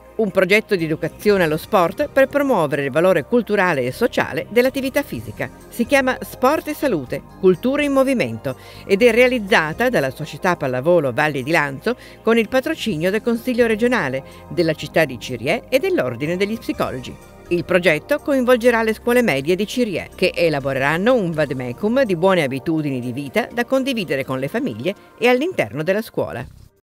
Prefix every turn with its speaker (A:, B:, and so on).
A: Un progetto di educazione allo sport per promuovere il valore culturale e sociale dell'attività fisica. Si chiama Sport e Salute, Cultura in Movimento ed è realizzata dalla Società Pallavolo Valli di Lanzo con il patrocinio del Consiglio regionale, della città di Cirié e dell'Ordine degli Psicologi. Il progetto coinvolgerà le scuole medie di Cirié, che elaboreranno un vademecum di buone abitudini di vita da condividere con le famiglie e all'interno della scuola.